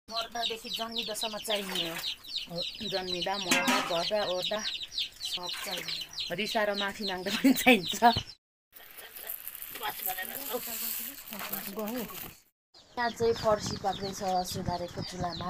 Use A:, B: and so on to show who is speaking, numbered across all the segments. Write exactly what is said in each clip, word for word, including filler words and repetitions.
A: मर्दादेखि जन्मिँदासम्म चाहिने हो। जन्मिँदा मर्दा गर्दा ओर्दा सब चाहिने। रिसाएर माथि माग्दा पनि चाहिन्छ। यहाँ चाहिँ फर्सी पाक्दैछ सुधारेको चुलामा।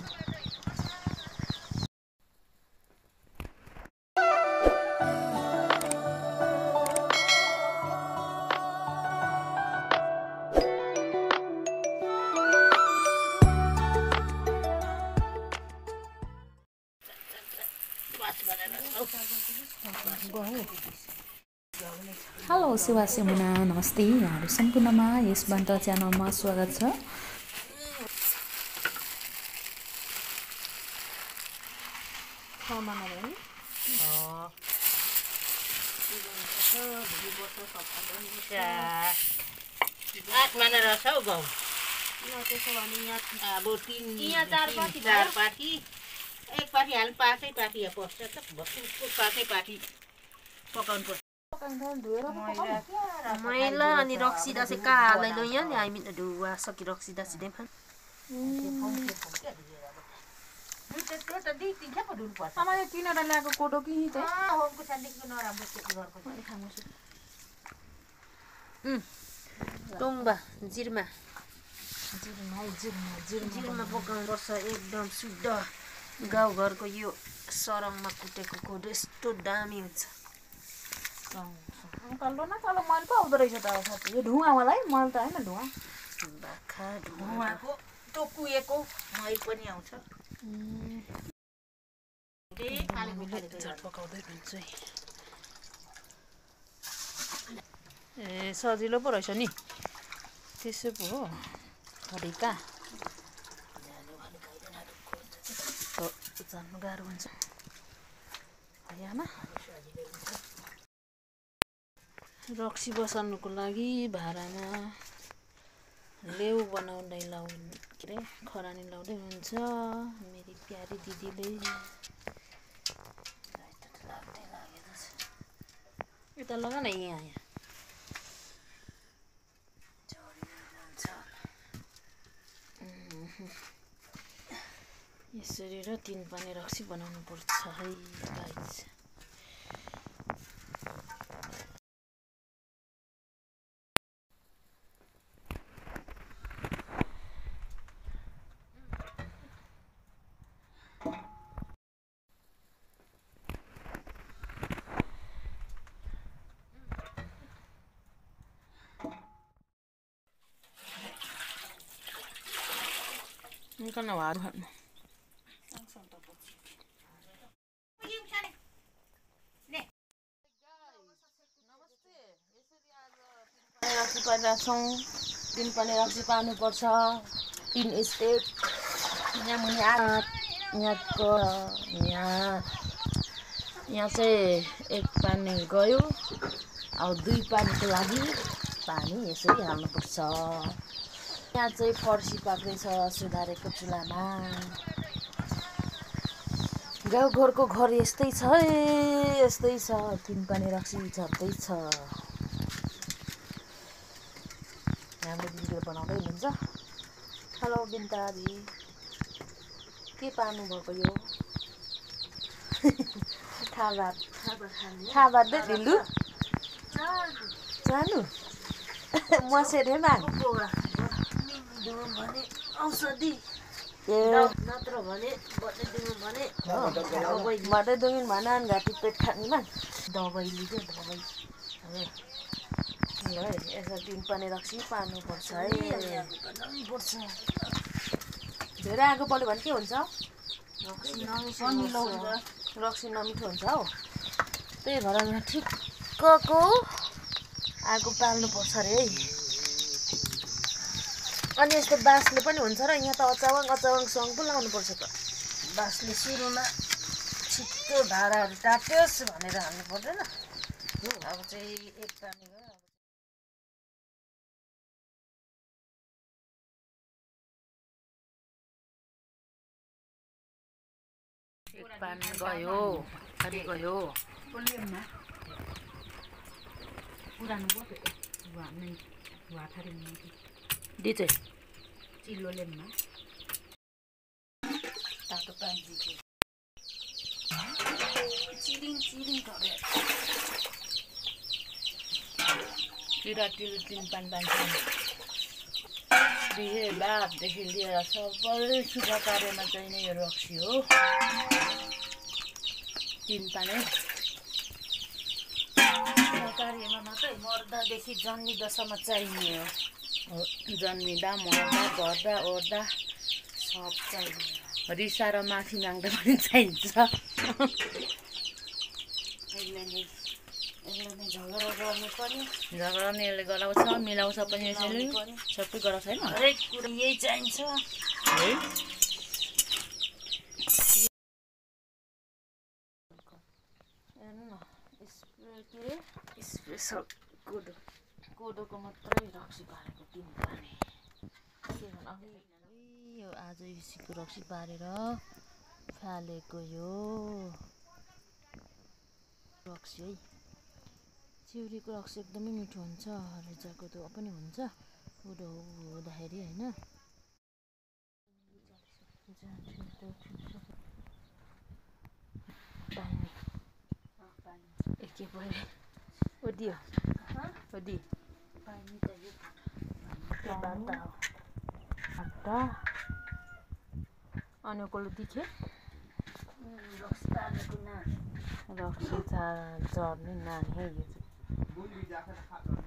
B: हेलो शिवा सिमुना नमस्ते यहाँहरू सम्पूर्णमा यस बन्त च्यानलमा स्वागत छ।
A: आठ माना रहेछ हौ गाउँ। अब तिन चार पाठी एक पाठी हाल पाँचै पाठी पर्छ त भक्कु पाँचै पाठी पकाउनु पर्छ।
C: मैला अनि रक्सी दासे कालै लो यहाँ हामी दुवा सकी रक्सी दासी दे फन
A: त्यो त दी तिन छ पडुनु पर्छ।
B: मलाई किनेर ल्याएको कोडो कि चाहिँ
A: अ होमको सान्दीको नराम्रो चाहिँ घरको पनि खामुछु।
C: उम् टोङबा जिरमा
B: जिरमा जिरमा
C: जिरमा पकाउनु पर्छ एकदम शुद्ध गाउँघरको यो सरङमा कुटेको कोडो यस्तो दामी हुन्छ।
B: कल्लो न कल्लो मैले पो आउँदो रहेछ त साथी। यो धुवा मलाई मैले त होइन धुवा
C: बाखा
A: धुवाको त्यो कुएको मै पनि आउँछ।
B: झट पकाउँदै हुन्छु ए सजिलो पो रहेछ नि। त्यसो पो हो हरिका जान्नु गाह्रो हुन्छ हरियामा। रक्सी बसाल्नुको लागि भाँडामा लेउ बनाउँदै लाउने के अरे खरानी लाउँदै हुन्छ मेरी प्यारी दिदीले। यता लगा न यहाँ यहाँ यसरी र तीन पानी रक्सी बनाउनु पर्छ है गाइस। Ini kan waruhan. रक्सी पारिरहेछौँ। तिन पानी रक्सी पार्नुपर्छ। तिन स्टेप यहाँ मुनि आठ यहाँको यहाँ यहाँ चाहिँ एक पानी गयो। अब दुई पानीको लागि पानी यसरी हाल्नुपर्छ। यहाँ चाहिँ फर्सी पाक्दैछ सुधारेको चुलामा। गाउँघरको घर यस्तै छ है यस्तै छ। तिन पानी रक्सी झर्दैछ। हाम्रो दिदीले बनाउँदै हुनुहुन्छ। हेलो बिन्ताजी के पार्नु भएको यो थाहा थाहा बाँध्दै ढिल्लु जानु मसेरे माग
C: भने औषधि
B: ए
C: नत्र भने बटे दिनु भने
B: मात्रै दुगिन भन घाँटी पेट खानेमा दबाई लिँदै दबाई ल है यसो तिन पानी रक्सी पार्नुपर्छ है पर्छ। धेरै आगो बल्यो भने के हुन्छ रक्सी नमिठो हुन्छ हौ। त्यही भएर ठिक्कको आगो पाल्नुपर्छ अरे है। अनि यस्तो बाँसले पनि हुन्छ र यहाँ त अचावाङ अचावाङ सङ पो लाउनुपर्छ त। बाँसले सुरुमा छिट्टो भाँडाहरू टाट्योस् भनेर हाल्नु पर्दैन। अब चाहिँ एक पानी गयो। एक पानी गयो खाली गयो
A: पुरानो बोट वहाँ नहीं वहाँ थारी नहीं
B: दी चाहिँ
A: चिल्लो लेम्मा घरको पानीको चिरिङ चिरिङ गरे किरा टिल तिन पानी पानी बिहे बाघदेखि लिएर सबै सुक्खा कार्यमा चाहिने यो रक्सी हो तिन पानी कार्यमा मात्रै मर्दादेखि जन्मिँदासम्म चाहिने हो जन्मिँदा मर्दा घर्दा ओर्दा सब चाहिने रिसा र माफी माग्दा पनि चाहिन्छ यसले नै यसले नै झगडा गर्नु पर्यो झगडा नि यसले गराउँछ मिलाउँछ पनि यसले सबै गराउँछ होइन हरेक कुरा यही चाहिन्छ है हेर्नु न स्प्रे के स्पेसल कोदो कोदोको मात्रै रक्सी पारेको तिन पानी के भन्नु यो आज युसीको रक्सी पारेर फालेको यो रक्सी है चिउरीको रक्सी एकदमै मिठो हुन्छ रिजाको त पनि हुन्छ कोदो हुँदाखेरि होइन के भयो ओदियो ओदी पानी त यो बाटा हो आटा अनि कोले दिखे रक्सी पारेको नानी रक्सी झर्ने नानी है यो चाहिँ